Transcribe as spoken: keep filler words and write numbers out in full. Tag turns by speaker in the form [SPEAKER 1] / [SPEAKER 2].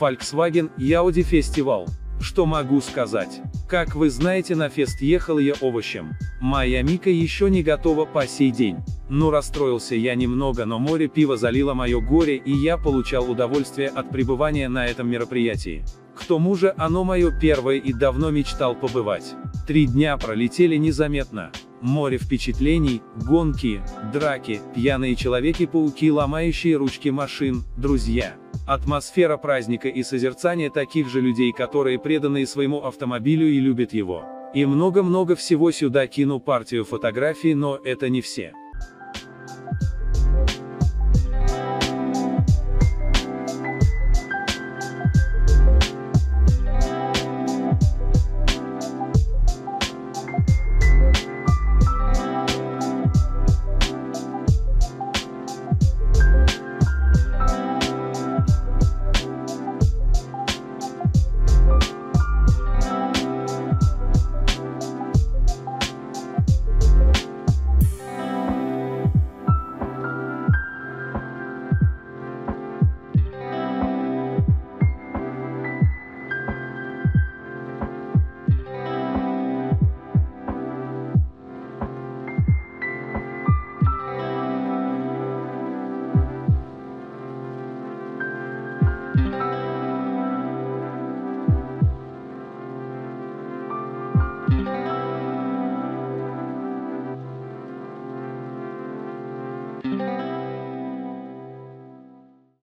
[SPEAKER 1] Volkswagen и Audi Festival. Что могу сказать? Как вы знаете, на фест ехал я овощем. Моя Мика еще не готова по сей день. Ну, расстроился я немного, но море пива залило мое горе, и я получал удовольствие от пребывания на этом мероприятии. К тому же оно мое первое и давно мечтал побывать. Три дня пролетели незаметно. Море впечатлений, гонки, драки, пьяные человеки-пауки, ломающие ручки машин, друзья. Атмосфера праздника и созерцание таких же людей, которые преданы своему автомобилю и любят его. И много-много всего. Сюда кину партию фотографий, но это не все.